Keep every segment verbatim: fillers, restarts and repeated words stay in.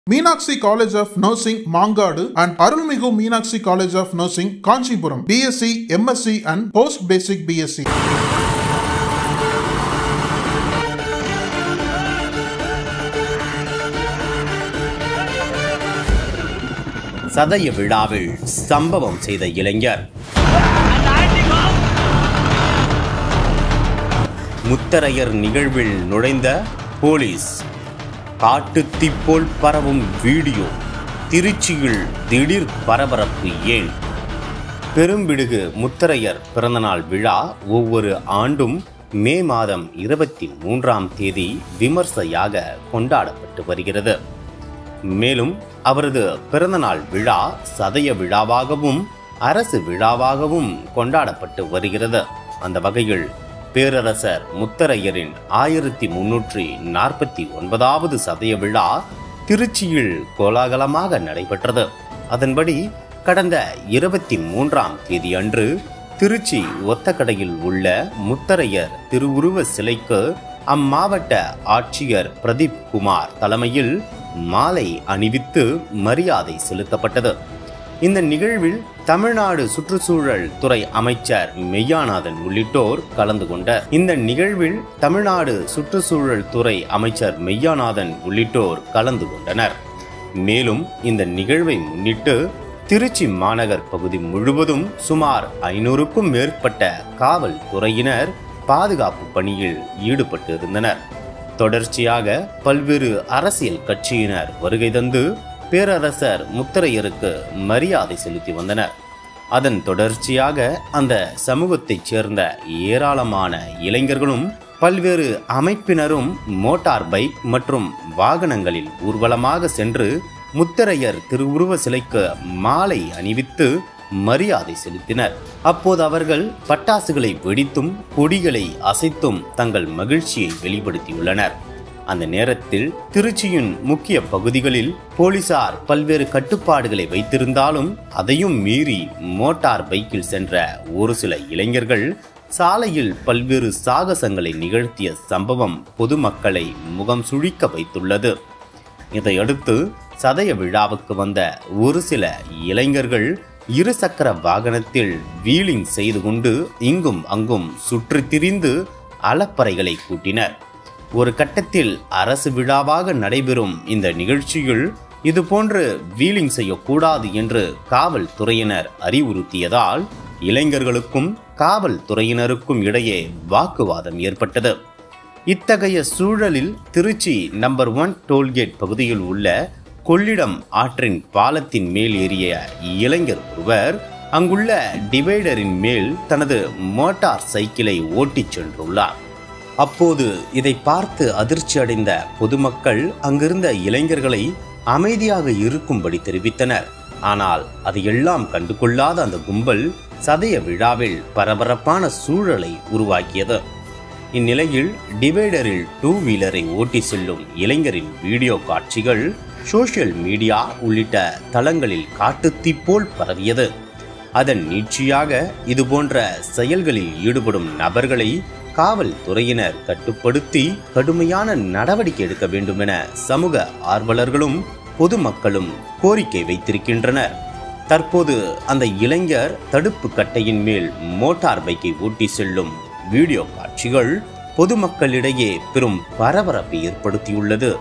Meenakshi College of Nursing, Mangadu and Arulmigu Meenakshi College of Nursing, Kanchipuram, B S c, M S c and Post Basic B S c. சதய விழாவில் சம்பவம் செய்த இளைஞர். முத்தரையர் நிகழ்வில் நுழைந்த police. காட்டுத்தீ போல் பரவும் வீடியோ. திருச்சியில் திடீர் பரபரப்பு ஏன்? பெரும்பிடுகு முத்தரையர் பிறந்தநாள் விழா ஒவ்வொரு ஆண்டும் மே மாதம் இருபத்தி மூன்றாம் தேதி விமர்சையாக கொண்டாடப்பட்டு வருகிறது. மேலும் அவரது பிறந்தநாள் விழா சதய விழாவாகவும் அரசு விழாவாகவும் கொண்டாடப்பட்டு வருகிறது. அந்த வகையில் பேரரசர் முத்தரையரின் ஆயிரத்தி முன்னூற்றி நாற்பத்தி ஒன்பதாவது சதய விழா திருச்சியில் கோலாகலமாக நடைபெற்றது. அதன்படி கடந்த இருபத்தி மூன்றாம் தேதி அன்று திருச்சி ஒத்தக்கடையில் உள்ள முத்தரையர் திருவுருவ சிலைக்கு அம்மாவட்ட ஆட்சியர் பிரதீப் குமார் தலைமையில் மாலை அணிவித்து மரியாதை செலுத்தப்பட்டது. இந்த நிகழ்வில் தமிழ்நாடு சுற்றுச்சூழல் துறை அமைச்சர் மெய்யாநாதன் உள்ளிட்டோர் கலந்து கொண்டார். இந்த நிகழ்வில் தமிழ்நாடு சுற்றுச்சூழல் துறை அமைச்சர் மெய்யாநாதன் உள்ளிட்டோர் கலந்து கொண்டனர். மேலும் இந்த நிகழ்வை முன்னிட்டு திருச்சி மாநகர் பகுதி முழுவதும் சுமார் ஐநூறுக்கும் மேற்பட்ட காவல்துறையினர் பாதுகாப்பு பணியில் ஈடுபட்டு இருந்தனர். தொடர்ச்சியாக பல்வேறு அரசியல் கட்சியினர் வருகை தந்து பேரரசர் முத்தரையருக்கு மரியாதை செலுத்தி வந்தனர். அதன் தொடர்ச்சியாக அந்த சமூகத்தைச் சேர்ந்த ஏராளமான இளைஞர்களும் பல்வேறு அமைப்பினரும் மோட்டார் பைக் மற்றும் வாகனங்களில் ஊர்வலமாக சென்று முத்தரையர் திருவுருவ சிலைக்கு மாலை அணிவித்து மரியாதை செலுத்தினர். அப்போது அவர்கள் பட்டாசுகளை வெடித்தும் கொடிகளை அசைத்தும் தங்கள் மகிழ்ச்சியை வெளிப்படுத்தியுள்ளனர். அந்த நேரத்தில் திருச்சியின் முக்கிய பகுதிகளில் போலீசார் பல்வேறு கட்டுப்பாடுகளை வைத்திருந்தாலும் அதையும் மீறி மோட்டார் பைக்கில் சென்ற ஒரு சில இளைஞர்கள் சாலையில் பல்வேறு சாகசங்களை நிகழ்த்திய சம்பவம் பொதுமக்களை முகம் சுழிக்க வைத்துள்ளது. இதையடுத்து சதய விழாவுக்கு வந்த ஒரு சில இளைஞர்கள் இருசக்கர வாகனத்தில் வீலிங் செய்து கொண்டு இங்கும் அங்கும் சுற்றி திரிந்து அலப்பறைகளை கூட்டினர். ஒரு கட்டத்தில் அரசு விழாவாக நடைபெறும் இந்த நிகழ்ச்சியில் இதுபோன்று வீலிங் செய்யக்கூடாது என்று காவல்துறையினர் அறிவுறுத்தியதால் இளைஞர்களுக்கும் காவல்துறையினருக்கும் இடையே வாக்குவாதம் ஏற்பட்டது. இத்தகைய சூழலில் திருச்சி நம்பர் ஒன் டோல்கேட் பகுதியில் உள்ள கொள்ளிடம் ஆற்றின் பாலத்தின் மேல் ஏறிய இளைஞர் ஒருவர் அங்குள்ள டிவைடரின் மேல் தனது மோட்டார் சைக்கிளை ஓட்டிச் சென்றுள்ளார். அப்போது இதை பார்த்து அதிர்ச்சி அடைந்த பொதுமக்கள் அங்கிருந்த இளைஞர்களை அமைதியாக இருக்கும்படி தெரிவித்தனர். ஆனால் அதையெல்லாம் கண்டுகொள்ளாத அந்த கும்பல் சதய விழாவில் பரபரப்பான சூழலை உருவாக்கியது. இந்நிலையில் டிவைடரில் டூ வீலரை ஓட்டி செல்லும் இளைஞரின் வீடியோ காட்சிகள் சோசியல் மீடியா உள்ளிட்ட தளங்களில் காட்டுத்தீ போல் பரவியது. அதன் நீட்சியாக இதுபோன்ற செயல்களில் ஈடுபடும் நபர்களை காவல்துறையினர் கட்டுப்படுத்தி கடுமையான நடவடிக்கை எடுக்க வேண்டும் என சமூக ஆர்வலர்களும் பொதுமக்களும் கோரிக்கை வைத்திருக்கின்றனர். தற்போது அந்த இளைஞர் தடுப்பு கட்டையின் மேல் மோட்டார் பைக்கை ஓட்டி செல்லும் வீடியோ காட்சிகள் பொதுமக்களிடையே பெரும் பரபரப்பை ஏற்படுத்தியுள்ளது.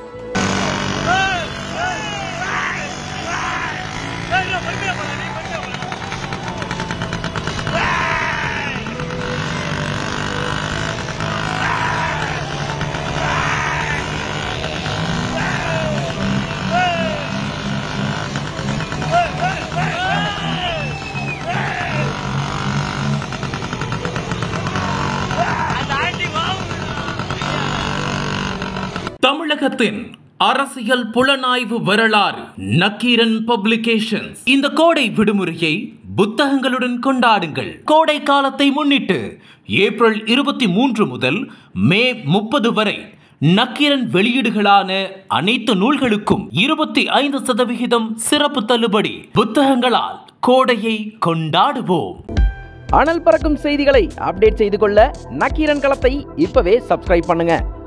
தமிழகத்தின் அரசியல் புலனாய்வு வரலாறு நக்கீரன் பப்ளிகேஷன்ஸ். இந்த கோடை விடுமுறையை புத்தகங்களுடன் கொண்டாடுங்கள். கோடை காலத்தை முன்னிட்டு ஏப்ரல் இருபத்தி மூன்று முதல் மே முப்பது வரை நக்கீரன் வெளியீடுகளான அனைத்து நூல்களுக்கும் இருபத்தி ஐந்து சதவிகிதம் சிறப்பு தள்ளுபடி. புத்தகங்களால் கோடையை கொண்டாடுவோம். அனல் பறக்கும் செய்திகளை அப்டேட் செய்து கொள்ள நக்கீரன் களத்தை இப்பவே சப்ஸ்கிரைப் பண்ணுங்க.